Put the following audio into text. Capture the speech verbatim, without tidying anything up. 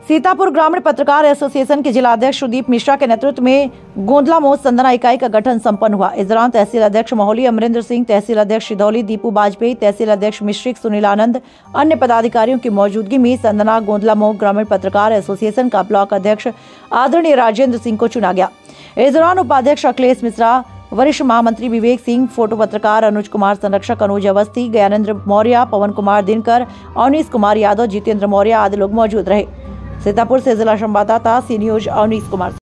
सीतापुर ग्रामीण पत्रकार एसोसिएशन के जिला अध्यक्ष सुदीप मिश्रा के नेतृत्व में गोंदला मोड़ संदना इकाई का गठन संपन्न हुआ। इस दौरान तहसील अध्यक्ष मोहली अमरिंदर सिंह, तहसील अध्यक्ष सिदौली दीपू बाजपेयी, तहसील अध्यक्ष मिश्रिक सुनील आनंद, अन्य पदाधिकारियों की मौजूदगी में संदना गोंदला मोड़ ग्रामीण पत्रकार एसोसिएशन का ब्लॉक अध्यक्ष आदरणीय राजेंद्र सिंह को चुना गया। इस दौरान उपाध्यक्ष अखिलेश मिश्रा, वरिष्ठ महामंत्री विवेक सिंह, फोटो पत्रकार अनुज कुमार, संरक्षक अनुज अवस्थी, ज्ञानेंद्र मौर्य, पवन कुमार दिनकर, अवनीश कुमार यादव, जितेंद्र मौर्य आदि लोग मौजूद रहे। सीतापुर से जिला संवाददाता सी न्यूज अवनीश कुमार।